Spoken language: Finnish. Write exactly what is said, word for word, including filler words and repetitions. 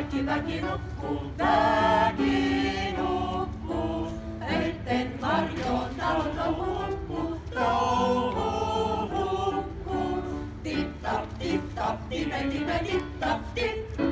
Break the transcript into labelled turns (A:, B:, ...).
A: kaikki väki nukkuu, väki nukkuu. Öitten varjoon talon touhu hukkuu, touhu hukkuu. Tip tap, tip tap, tipe tipe, tip tap, tip.